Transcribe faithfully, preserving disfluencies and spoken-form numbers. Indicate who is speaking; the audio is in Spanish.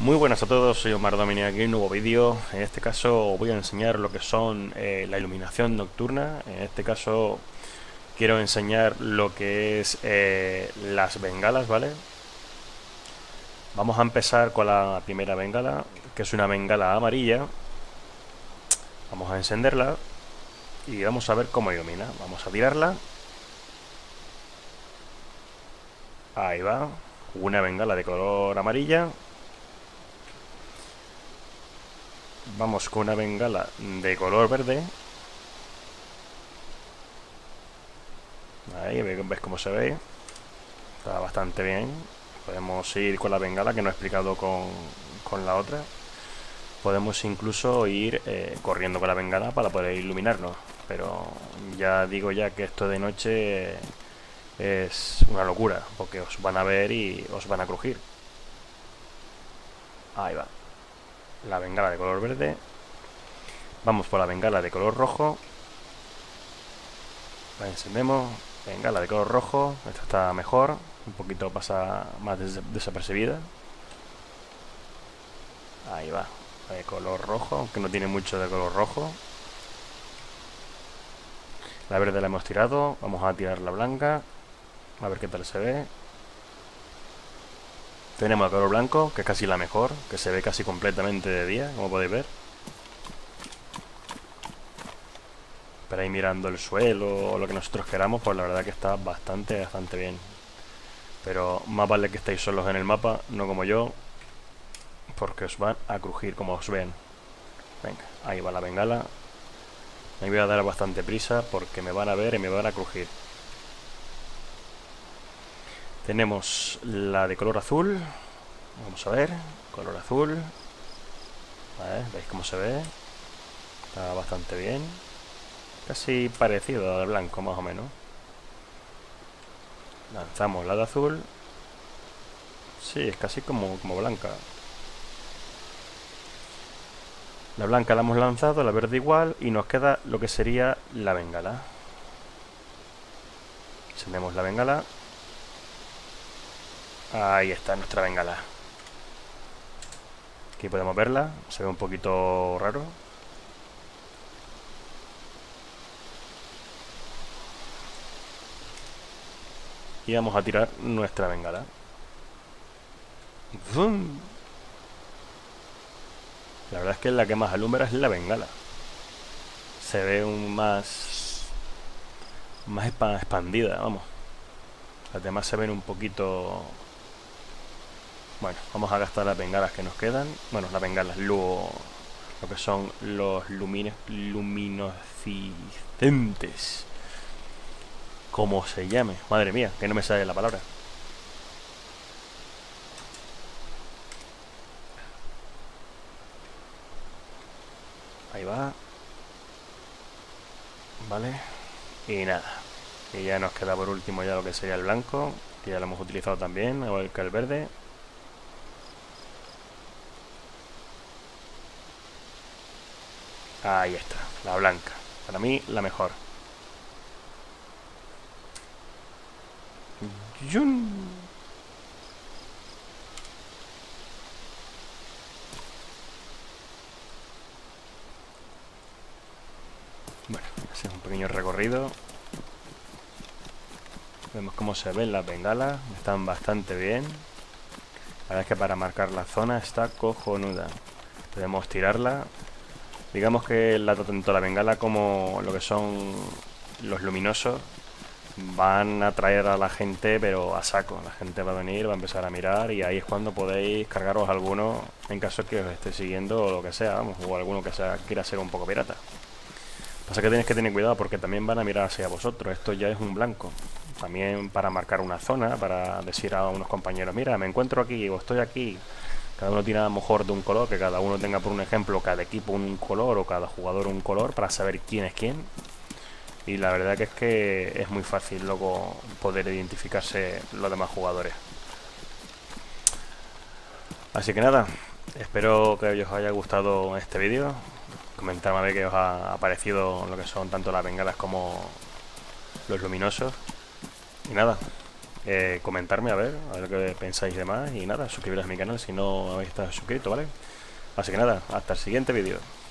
Speaker 1: Muy buenas a todos, soy Omar Domini aquí en un nuevo vídeo. En este caso voy a enseñar lo que son eh, la iluminación nocturna. En este caso quiero enseñar lo que es eh, las bengalas, ¿vale? Vamos a empezar con la primera bengala, que es una bengala amarilla. Vamos a encenderla y vamos a ver cómo ilumina. Vamos a tirarla. Ahí va, una bengala de color amarilla. Vamos con una bengala de color verde. Ahí ves cómo se ve. Está bastante bien. Podemos ir con la bengala que no he explicado con, con la otra. Podemos incluso ir eh, corriendo con la bengala para poder iluminarnos. Pero ya digo ya que esto de noche es una locura, porque os van a ver y os van a crujir. Ahí va. La bengala de color verde. Vamos por la bengala de color rojo. La encendemos. Bengala de color rojo. Esta está mejor. Un poquito pasa más des desapercibida. Ahí va. De color rojo, aunque no tiene mucho de color rojo. La verde la hemos tirado. Vamos a tirar la blanca. A ver qué tal se ve. Tenemos el color blanco, que es casi la mejor, que se ve casi completamente de día, como podéis ver. Pero ahí mirando el suelo o lo que nosotros queramos, pues la verdad que está bastante, bastante bien. Pero más vale que estéis solos en el mapa, no como yo, porque os van a crujir como os ven. Venga, ahí va la bengala. Me voy a dar bastante prisa porque me van a ver y me van a crujir. Tenemos la de color azul. Vamos a ver, color azul. Vale, ¿veis cómo se ve? Está bastante bien. Casi parecido al blanco, más o menos. Lanzamos la de azul. Sí, es casi como, como blanca. La blanca la hemos lanzado, la verde igual, y nos queda lo que sería la bengala. Encendemos la bengala. Ahí está nuestra bengala. Aquí podemos verla, se ve un poquito raro. Y vamos a tirar nuestra bengala. ¡Zum! La verdad es que la que más alumbra es la bengala. Se ve un más... más expandida, vamos. Las demás se ven un poquito... Bueno, vamos a gastar las bengalas que nos quedan. Bueno, las bengalas, lo, lo que son los lumines, luminoscentes. Como se llame. Madre mía, que no me sale la palabra. Ahí va. Vale. Y nada. Y ya nos queda por último ya lo que sería el blanco, que ya lo hemos utilizado también, igual que el verde. Ahí está, la blanca. Para mí, la mejor. ¡Yun! Bueno, ese es un pequeño recorrido. Vemos cómo se ven las bengalas. Están bastante bien. La verdad es que para marcar la zona está cojonuda. Podemos tirarla. Digamos que la, tanto la bengala como lo que son los luminosos van a atraer a la gente, pero a saco. La gente va a venir, va a empezar a mirar, y ahí es cuando podéis cargaros alguno en caso que os esté siguiendo o lo que sea, vamos, o alguno que sea, quiera ser un poco pirata. Pasa que tenéis que tener cuidado porque también van a mirar hacia vosotros. Esto ya es un blanco. También para marcar una zona, para decir a unos compañeros, mira, me encuentro aquí o estoy aquí. Cada uno tiene a lo mejor de un color, que cada uno tenga, por un ejemplo, cada equipo un color o cada jugador un color para saber quién es quién. Y la verdad que es que es muy fácil luego poder identificarse los demás jugadores. Así que nada, espero que os haya gustado este vídeo. Comentadme a ver qué os ha parecido lo que son tanto las bengalas como los luminosos. Y nada, eh, comentarme a ver, a ver qué pensáis de más. Y nada, suscribiros a mi canal si no habéis estado suscrito, ¿vale? Así que nada, hasta el siguiente vídeo.